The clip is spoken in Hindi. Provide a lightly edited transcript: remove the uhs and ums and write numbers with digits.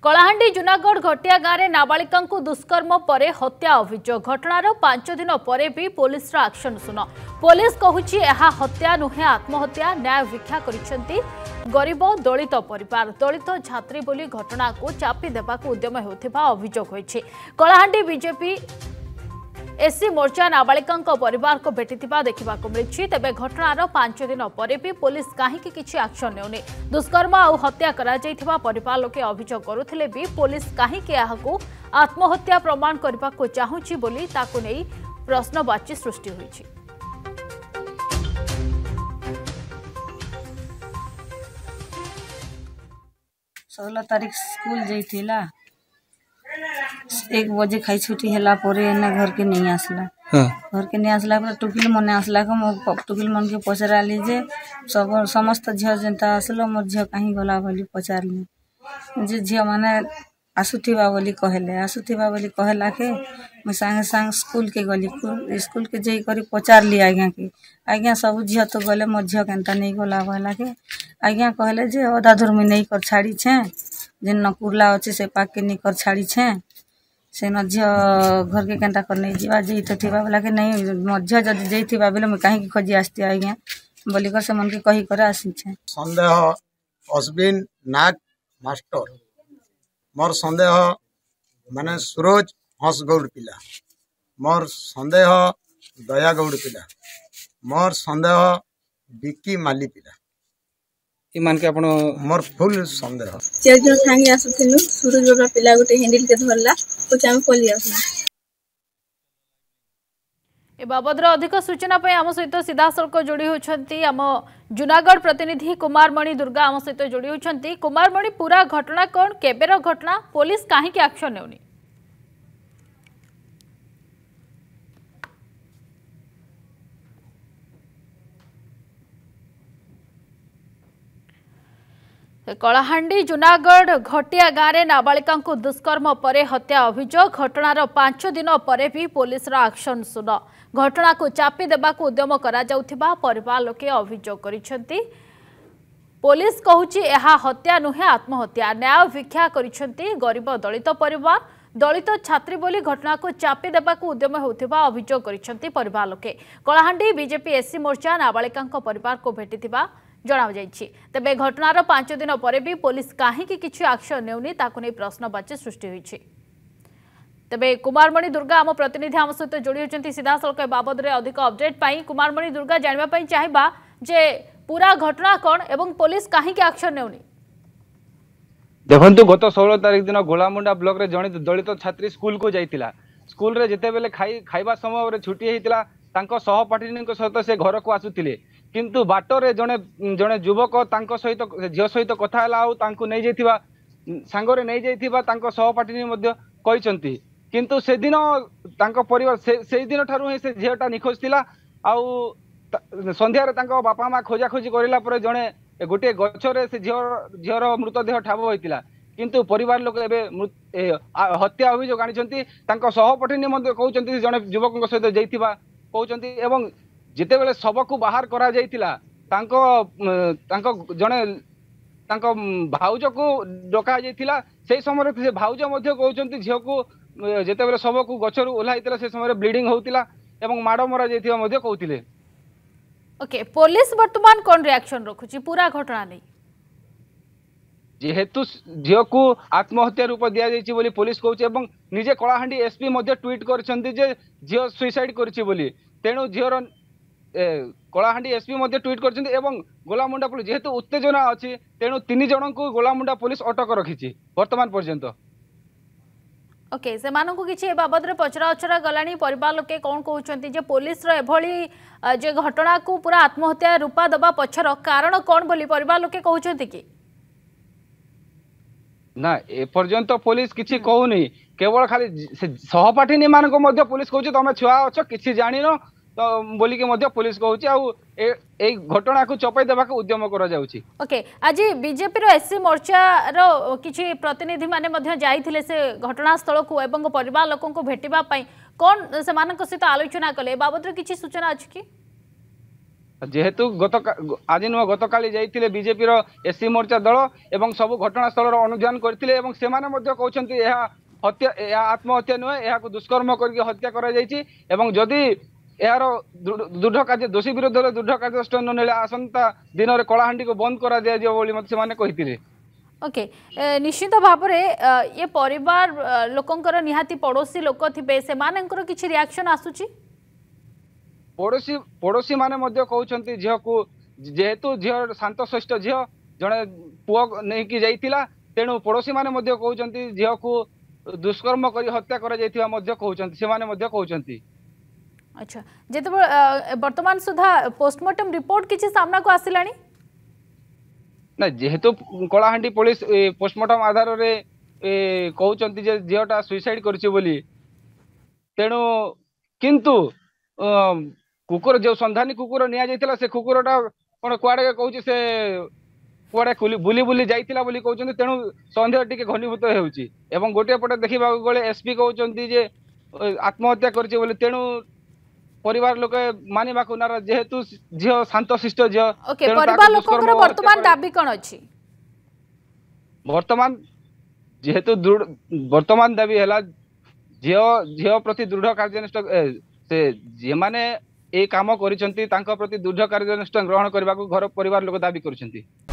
कलाहांडी जूनागढ़ घटिया गाँव में नाबालिका दुष्कर्म पर हत्या अभियोग घटनार 5 दिन पर भी पुलिस एक्शन सुन पुलिस कहूची यह हत्या नुहे आत्महत्या न्याय भिक्षा करिसेंती गरीब दलित परिवार दलित छात्री बोली घटना को चापी देवाक उद्यम होथिबा अभियोग होइछि। कलाहांडी बीजेपी एससी मोर्चा नाबालिका परिवार को भेटिथिबा देखिबाक मिलिछि। तेबे घटनार 5 दिन पर भी पुलिस कहीं किछि एक्शन नेउनी दुष्कर्म और हत्या करा जाइथिबा परिवार लोके अभियोग करुथिले भी पुलिस कहीं के याहकु आत्महत्या प्रमाण करबा को चाहुछि बोली ताकु नै प्रश्नवाची सृष्टि होइछि। 16 तारीख स्कूल जाइथिला 1 बजे खाई छुट्टी हैला परे एने घर के नहीं आसला। घर के नहीं आसला पर टुकिल मने आसला को मो टुकिल मन के पचराली जे सब समस्त झियो जनता आसलो मोर झियो कहीं गला बोली पचारली जे झियो माने आसुथिबा बोली कहला के मैं संगे संग स्कूल के गली स्कूल के जई करी पचारली आज्ञा के आज्ञा सब झियो तो गले मोर झियो केनता नहीं गला बोला के आज्ञा कहले जे ओदा धुर में नहीं कर छाड़ी छे जे नकुरला अछि से पाक के नहीं कर छाड़ी छे से न झियो घर के केनता कर नहीं जीवा जई तो थिबा बोला के नहीं मोर झियो जदी जई थिबा बेले मैं काहे की खोजी आस्ती आज्ञा बोली कर से मन के कही करे आसी छे। संदेह अश्विन नाग मास्टर मोर संदेह माने सूरज हंसगौड़ पिला मोर संदेह दया गौड़ पिला मोर संदेह बिकी माली पिला ईमान के आपण मोर फुल संदेह चार जन सांगे आसुथिलु सूरज बाबा पिला गोटे हैंडल के धरला तो हम पली आसना। ए बाबदर अधिक सूचना पे आम सहित सीधा सड़क जोड़ी होछंती आम जूनागढ़ प्रतिनिधि कुमारमणि दुर्गा आम सहित जोड़ी होछंती। कुमारमणि पूरा घटना कौन केबेर घटना पुलिस काहे के एक्शन नेउनी? कलाहांडी जूनागढ़ घटिया गाँव में नाबालिका दुष्कर्म पर हत्या अभियोग घटनार 5 दिन पर भी पुलिस एक्शन सुन घटना को चापी देवाक उद्यम करा जाउथिबा परिवार लोके अभियोग करिसेंती। पुलिस कहूची यह हत्या नुहे आत्महत्या न्याय भिक्षा करिसेंती गरीब दलित परिवार दलित छात्री बोली घटना को चापी देवाक उद्यम होथिबा अभियोग करिसेंती परिवार लोके। कलाहांडी बीजेपी एससी मोर्चा नाबालिका परिवार को भेटिथिबा जणाव जाइछि। तेबे घटनार 5 दिन पर भी पुलिस कहीं किछि एक्शन नेउनी ताकु नै प्रश्नवाची सृष्टि होइछि। तेबे कुमारमणि दुर्गा आम प्रतिनिधि आम सहित जोड़ी होचंती सीधा सड़क बाबद में अधिक अपडेट पाई कुमारमणि दुर्गा जानबा पई चाहबा जे पूरा घटना कोन एवं पुलिस कहीं के एक्शन नेउनी? देखंतु गत 16 तारीख दिन गोलामुंडा ब्लॉक रे जणी दलित छात्री स्कूल को जाइतिला स्कूल रे जेते बेले खाइबा समय रे छुट्टी हेतिला तांको सहपाठिनी सहित से घर को आसुतिले किंतु बाटरे जने जने युवक तांको सहित झियो सहित कथा हला आउ तांको नै जैथिबा सांगरे नै जैथिबा तांको सहपाठिनी मध्ये कहिसंती किंतु से दिन तांको परिवार से दिन ठारू हे से झियोटा निखोज थिला आउ संध्या रे तांको बापा मा खोजा खोजी करिला परे जने गोटे गछरे से झियोर मृतदेह ठाब होइतिला किंतु परिवार लोक एबे हत्या अभियोग आनिसंती तांको सहपाठिनी मध्ये कहउचंती जने युवक सहित जैथिबा कहउचंती एवं जिते बेले शव को बाहर करा जाइतिला तांको जने तांको भाउज को डका जाइतिला से समय से भाउज मध्ये कहउचंती झियो को जिते बेले शव को गछरु ओलाइतिला से समय ब्लीडिंग होतिला एवं माड मरा जाइतिबा मध्ये कहउतिले। ओके पुलिस वर्तमान कोन रिएक्शन रखुची पूरा घटना नै जेहेतु झियो को आत्महत्या रूप दिया जाइछि बोली पुलिस कहउछि एवं निजे कलाहांडी एसपी मध्ये ट्वीट करछंती जे झियो सुसाइड करछि बोली तेणु झियोर कलाहांडी एसपी मध्ये ट्वीट करछंती एवं गोलामुंडा पुलिस जेहेतु उत्तेजना अछि तेणु 3 जन को गोलामुंडा पुलिस अटक रखिछि वर्तमान पर्यंत। ओके से मानन को किछि ए बाबद रे पचरा अचरा गलानी परिवार लोके कोन कहउचंती जे पुलिस रो एभली जे घटना को पूरा आत्महत्या रूपा दबा पछर कारण कोन बोली परिवार लोके कहउचंती कि ना ए पर्यंत पुलिस किछि कहउनी केवल खाली सहपाठिनी मान को मध्ये पुलिस कहउछि तमे छुआ अछ किछि जानिनो तो बोली के मध्य पुलिस कहउछि आ ए घटना को चपाई देबा के उद्यम करा जाउछि। ओके आज बीजेपी रो एससी मोर्चा रो किछि प्रतिनिधि माने मध्य जाइथिले से घटना स्थल को एवं परिवार लोकन को भेटिबा पई कोन से मानन को सहित आलोचना कले बाबत रे किछि सूचना अछि कि जेहेतु आज नुह गत काली जाइए बीजेपी एससी मोर्चा दल एवं सब घटनास्थल अनुध्यान करते कहते हत्या आत्महत्या नुहे यहाँ दुष्कर्म करके हत्या कर जदि यार दृढ़ कार्य दोषी विरोध में दृढ़ कार्यानुष्ठान नेले आसंता दिन में कलाहांडी को बंद करा दिया ओके निश्चित भाव में ये परिवार लोकंकर निहाती पड़ोसी लोक थे से किसी रिएक्शन आसुची पड़ोशी माने मध्य कहउछंती झियो को जेहेतु झियो शांत शिष्ट झियो जड़े पुओ नहीं कि जाइतिला तेणु पड़ोशी माने मध्य कहउछंती झियो को दुष्कर्म करी हत्या करा जाइतिबा मध्य कहउछंती से माने मध्य कहउछंती। अच्छा जेते वर्तमान सुधा पोस्टमार्टम रिपोर्ट किछि सामना को आसिलानी ना जेहेतु कलाहांडी पुलिस पोस्टमार्टम आधार रे कहउछंती जे झियोटा सुसाइड करछि बोली तेणु किंतु कुकुर जो संधानी कुकुर निया जाइतिला से कुकुरटा कोन कुआडे कहउछि से कुआडे बुली बुली जाइतिला बोली कहउछंती तेणु संदेह टिके घनीभूत हेउछि एवं गोटे पटे देखिबा गले एसपी कहउछंती जे आत्महत्या करछि बोली तेणु परिवार लोक मानिबा को नाराज जेहेतु झियो शांत शिष्ट झियो ओके परिवार लोकଙ୍କର वर्तमान दाबी कोन अछि वर्तमान जेहेतु वर्तमान दाबी हैला झियो प्रति दृढ़ कार्यानुष्ठान से जे माने ए काम करिसंती तांका प्रति दृढ़ कार्यानुष्ठान ग्रहण करबा को घर परिवार लोक दाबी करिसंती।